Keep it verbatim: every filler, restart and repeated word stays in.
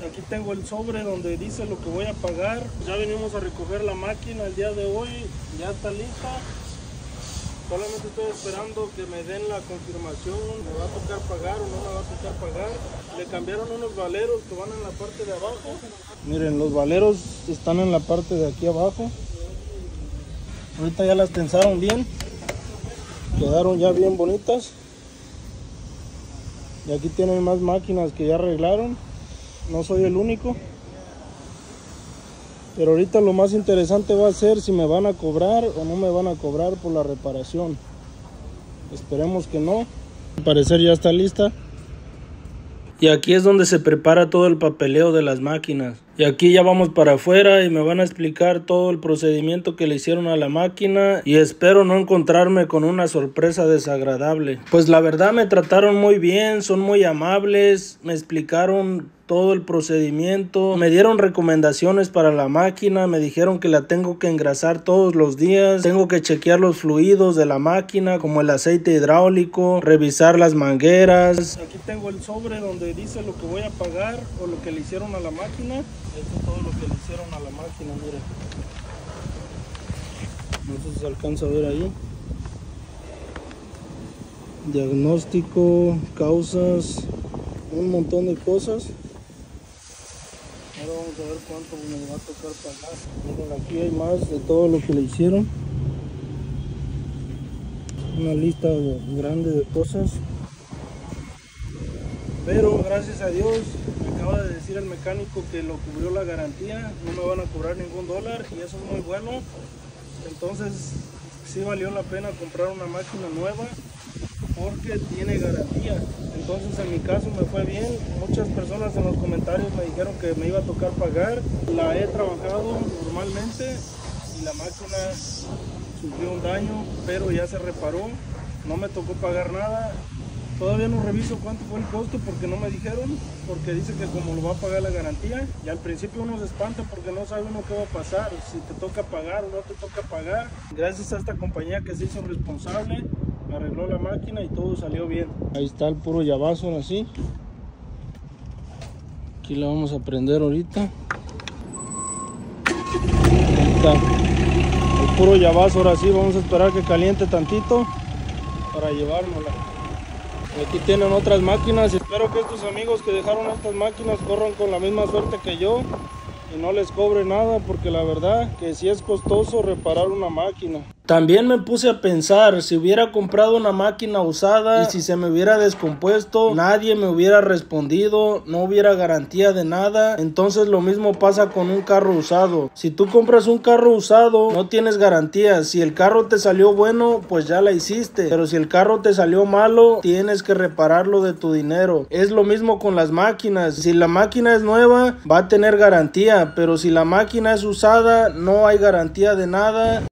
Aquí tengo el sobre donde dice lo que voy a pagar. Ya venimos a recoger la máquina el día de hoy, ya está lista. Solamente estoy esperando que me den la confirmación, me va a tocar pagar o no me va a tocar pagar. Le cambiaron unos valeros que van en la parte de abajo. Miren, los valeros están en la parte de aquí abajo. Ahorita ya las tensaron bien, quedaron ya bien bonitas. Y aquí tienen más máquinas que ya arreglaron. No soy el único. Pero ahorita lo más interesante va a ser si me van a cobrar o no me van a cobrar por la reparación. Esperemos que no. Al parecer ya está lista. Y aquí es donde se prepara todo el papeleo de las máquinas. Y aquí ya vamos para afuera y me van a explicar todo el procedimiento que le hicieron a la máquina. Y espero no encontrarme con una sorpresa desagradable. Pues la verdad me trataron muy bien, son muy amables, me explicaron todo el procedimiento, me dieron recomendaciones para la máquina, me dijeron que la tengo que engrasar todos los días, tengo que chequear los fluidos de la máquina como el aceite hidráulico, revisar las mangueras. Aquí tengo el sobre donde dice lo que voy a pagar o lo que le hicieron a la máquina. Esto es todo lo que le hicieron a la máquina, miren. No sé si se alcanza a ver ahí. Diagnóstico, causas, un montón de cosas. Ahora vamos a ver cuánto me va a tocar pagar. Miren, aquí hay más de todo lo que le hicieron. Una lista grande de cosas. Pero gracias a Dios, me acaba de decir el mecánico que lo cubrió la garantía. No me van a cobrar ningún dólar y eso es muy bueno. Entonces sí valió la pena comprar una máquina nueva porque tiene garantía. Entonces en mi caso me fue bien. Muchas personas en los comentarios me dijeron que me iba a tocar pagar. La he trabajado normalmente y la máquina sufrió un daño, pero ya se reparó. No me tocó pagar nada. Todavía no reviso cuánto fue el costo porque no me dijeron, porque dice que como lo va a pagar la garantía, y al principio uno se espanta porque no sabe uno qué va a pasar, si te toca pagar o no te toca pagar. Gracias a esta compañía que se hizo responsable, me arregló la máquina y todo salió bien. Ahí está el puro llavazo ahora sí. Aquí la vamos a prender ahorita. Ahí está. El puro llavazo ahora sí, vamos a esperar que caliente tantito para llevárnosla. Aquí tienen otras máquinas. Espero que estos amigos que dejaron estas máquinas corran con la misma suerte que yo y no les cobre nada, porque la verdad que sí es costoso reparar una máquina. También me puse a pensar, si hubiera comprado una máquina usada y si se me hubiera descompuesto, nadie me hubiera respondido, no hubiera garantía de nada. Entonces lo mismo pasa con un carro usado. Si tú compras un carro usado, no tienes garantía. Si el carro te salió bueno, pues ya la hiciste. Pero si el carro te salió malo, tienes que repararlo de tu dinero. Es lo mismo con las máquinas. Si la máquina es nueva, va a tener garantía. Pero si la máquina es usada, no hay garantía de nada.